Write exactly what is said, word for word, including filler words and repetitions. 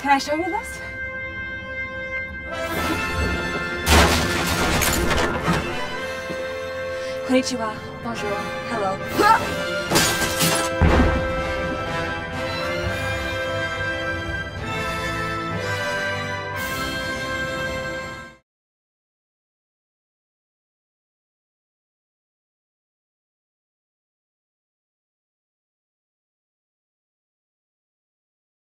Can I show you this? Konnichiwa. Bonjour. Hello.